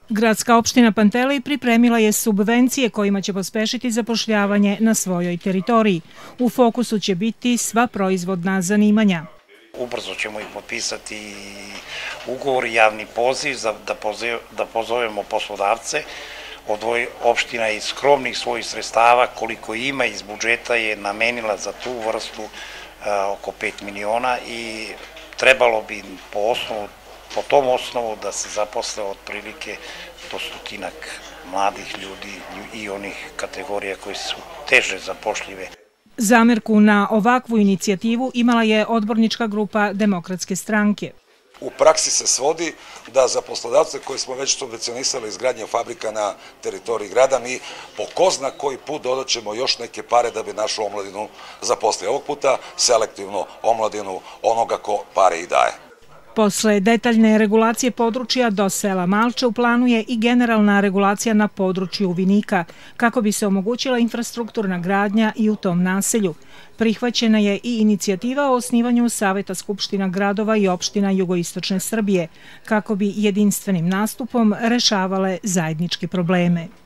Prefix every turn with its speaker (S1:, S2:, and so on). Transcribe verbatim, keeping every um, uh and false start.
S1: Gradska opština Pantelej pripremila je subvencije kojima će pospešiti zapošljavanje na svojoj teritoriji. U fokusu će biti sva proizvodna zanimanja.
S2: Ubrzo ćemo i potpisati ugovor i javni poziv da pozovemo poslodavce. Opština iz skromnih svojih sredstava, koliko ima iz budžeta, je namenila za tu vrstu oko pet miliona i trebalo bi po osnovu po tom osnovu da se zaposle otprilike do stotinak mladih ljudi i onih kategorija koje su teže zapošljive.
S1: Zamerku na ovakvu inicijativu imala je odbornička grupa Demokratske stranke.
S3: U praksi se svodi da za poslodavce koji smo već subvencionisali izgradnje fabrika na teritoriji grada, mi po ko zna koji put dodat ćemo još neke pare da bi našu omladinu zaposlili. Ovog puta selektivno omladinu onoga ko pare i daje.
S1: Posle detaljne regulacije područja do sela Malče u planu je i generalna regulacija na području Vinika, kako bi se omogućila infrastrukturna gradnja i u tom naselju. Prihvaćena je i inicijativa o osnivanju Saveta skupština gradova i opština jugoistočne Srbije, kako bi jedinstvenim nastupom rešavale zajedničke probleme.